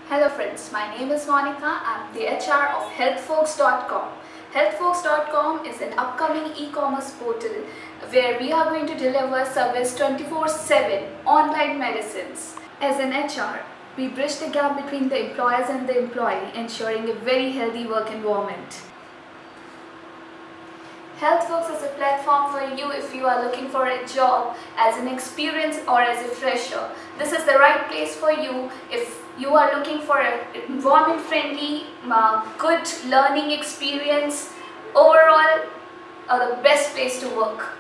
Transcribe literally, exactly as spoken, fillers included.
Hello friends, my name is Monica. I'm the H R of healthfolks dot com. healthfolks dot com is an upcoming e-commerce portal where we are going to deliver service twenty-four seven online medicines. As an H R, we bridge the gap between the employers and the employee, ensuring a very healthy work environment. HealthFolks is a platform for you if you are looking for a job as an experienced or as a fresher. This is the right place for you if you are looking for an environment-friendly, uh, good learning experience. Overall, uh, the best place to work.